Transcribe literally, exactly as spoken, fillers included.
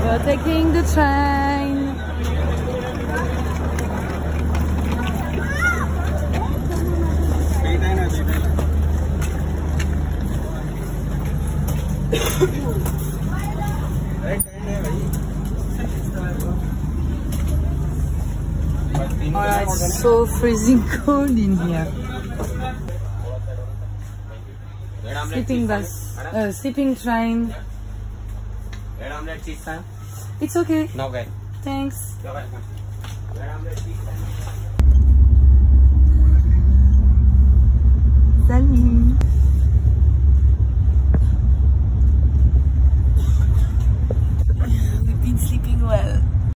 We're taking the train. Alright, it's so freezing cold in here. Sleeping bus, uh, sleeping train. It's okay. No, guys. Thanks.